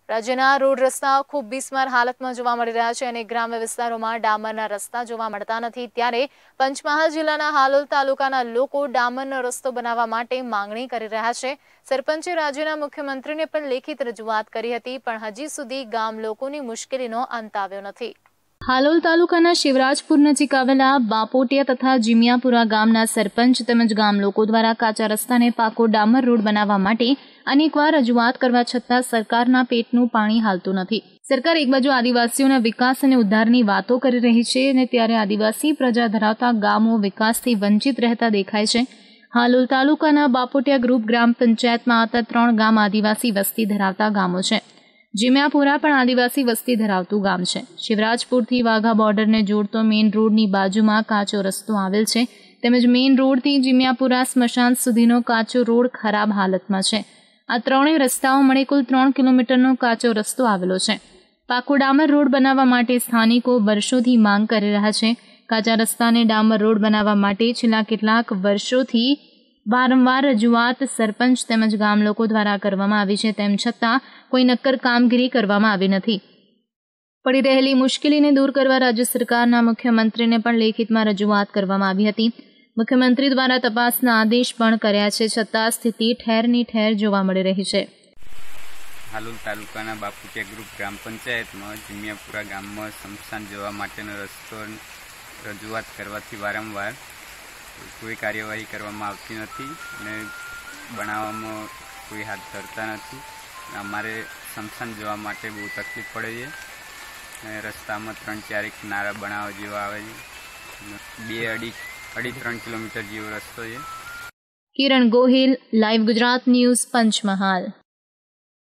રાજ્યના રોડ રસ્તાઓ ખૂબ બિસ્માર હાલતમાં જોવા મળી રહ્યા છે અને ગ્રામ્ય વિસ્તારોમાં ડામરના રસ્તા જોવા મળતા નથી। ત્યારે પંચમહાલ જિલ્લાના હાલોલ તાલુકાના લોકો ડામરનો રસ્તો બનાવવા માટે માંગણી કરી રહ્યા છે। સરપંચે રાજ્યના મુખ્યમંત્રીને પણ લેખિત રજૂઆત કરી હતી, પણ હજી સુધી ગામ લોકોની મુશ્કેલીનો અંત આવ્યો નથી। હાલોલ તાલુકાના શિવરાજપુર નજીક આવેલા બાપોટિયા તથા જીમિયાપુરા ગામના સરપંચ તેમજ ગામ લોકો દ્વારા કાચા રસ્તાને પાકો ડામર રોડ બનાવવા માટે અનેકવાર રજૂઆત કરવા છતાં સરકારના પેટનું પાણી હાલતું નથી। સરકાર એક બાજુ આદિવાસીઓના વિકાસ અને ઉદ્ધારની વાતો કરી રહી છે અને ત્યારે આદિવાસી પ્રજા ધરાવતા ગામો વિકાસથી વંચિત રહેતા દેખાય છે। હાલોલ તાલુકાના બાપોટિયા ગ્રુપ ગ્રામ પંચાયતમાં આવતા 3 ગામ આદિવાસી વસ્તી ધરાવતા ગામો છે। જીમિયાપુરા પણ આદિવાસી વસ્તી ધરાવતું ગામ છે। શિવરાજપુરથી વાઘા બોર્ડરને જોડતો મેઇન રોડની બાજુમાં કાચો રસ્તો આવેલ છે, તેમજ મેઇન રોડથી જીમિયાપુરા સ્મશાન સુધીનો કાચો રોડ ખરાબ હાલતમાં છે। આ ત્રણેય રસ્તાઓ મળી કુલ 3 કિલોમીટરનો કાચો રસ્તો આવેલો છે। પાકો ડામર રોડ બનાવવા માટે સ્થાનિકો વર્ષોથી માંગ કરી રહ્યા છે। કાચા રસ્તાને ડામર રોડ બનાવવા માટે છેલ્લા કેટલાક વર્ષોથી વારંવાર રજૂઆત સરપંચ તેમજ ગામ લોકો દ્વારા કરવામાં આવી છે, તેમ છતાં કોઈ નક્કર કામગીરી કરવામાં આવી નથી। પડી રહેલી મુશ્કેલીને દૂર કરવા રાજ્ય સરકારના મુખ્યમંત્રીને પણ લેખિતમાં રજૂઆત કરવામાં આવી હતી। મુખ્યમંત્રી દ્વારા તપાસના આદેશ પણ કર્યા છે, છતાં સ્થિતિ ઠેરની ઠેર જોવા મળી રહી છે। હાલોલ તાલુકાના બાપોટિયા ગ્રુપ ગ્રામ પંચાયતમાં જીમિયાપુરા ગામમાં સ્મશાન જવા માટેનો રસ્તો રજૂઆત કરવાથી વારંવાર કોઈ કાર્યવાહી કરવામાં આવતી નથી અને બનાવવામાં કોઈ હાથ ધરતા નથી। અમારે સ્મશાન જવા માટે બહુ તકલીફ પડે છે અને રસ્તામાં 3-4 નારા બનાવવા જેવા આવે છે। 2-2.5-3 કિલોમીટર જેવો રસ્તો છે। Kiran Gohil, live Gujarat news, Panchmahal.